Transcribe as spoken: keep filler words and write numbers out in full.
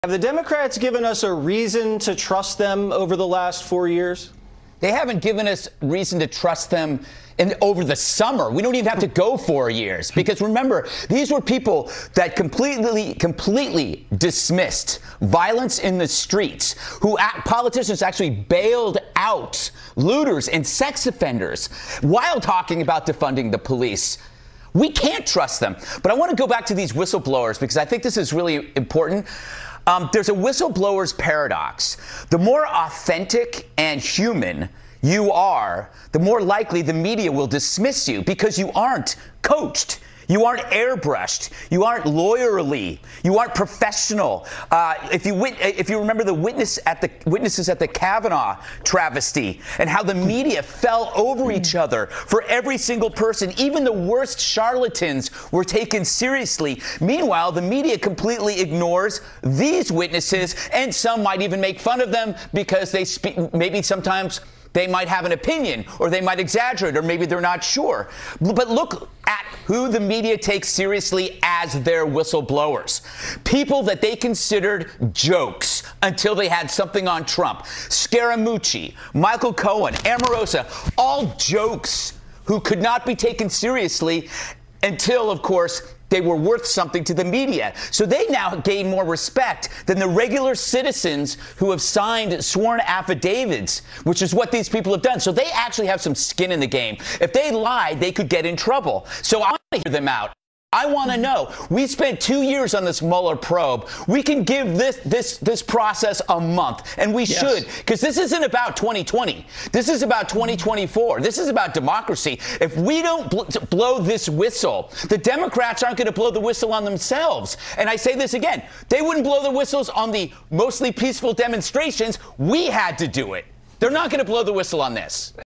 Have the Democrats given us a reason to trust them over the last four years? They haven't given us reason to trust them in, over the summer. We don't even have to go four years because remember, these were people that completely, completely dismissed violence in the streets, who act, politicians actually bailed out looters and sex offenders while talking about defunding the police. We can't trust them. But I want to go back to these whistleblowers because I think this is really important. Um, there's a whistleblower's paradox. The more authentic and human you are, the more likely the media will dismiss you because you aren't coached. You aren't airbrushed. You aren't lawyerly. You aren't professional. Uh, if you wit- if you remember the witness at the witnesses at the Kavanaugh travesty and how the media fell over each other for every single person, even the worst charlatans were taken seriously. Meanwhile, the media completely ignores these witnesses, and some might even make fun of them because they speak. Maybe sometimes they might have an opinion, or they might exaggerate, or maybe they're not sure. But look at who the media takes seriously as their whistleblowers. People that they considered jokes until they had something on Trump. Scaramucci, Michael Cohen, Omarosa, all jokes who could not be taken seriously until, of course, they were worth something to the media. So they now gain more respect than the regular citizens who have signed sworn affidavits, which is what these people have done. So they actually have some skin in the game. If they lied, they could get in trouble. So I want to hear them out. I want to know. We spent two years on this Mueller probe. We can give this this this process a month, and we yes. should, because this isn't about twenty twenty. This is about twenty twenty-four. This is about democracy. If we don't bl- blow this whistle, the Democrats aren't going to blow the whistle on themselves. And I say this again. They wouldn't blow the whistles on the mostly peaceful demonstrations. We had to do it. They're not going to blow the whistle on this.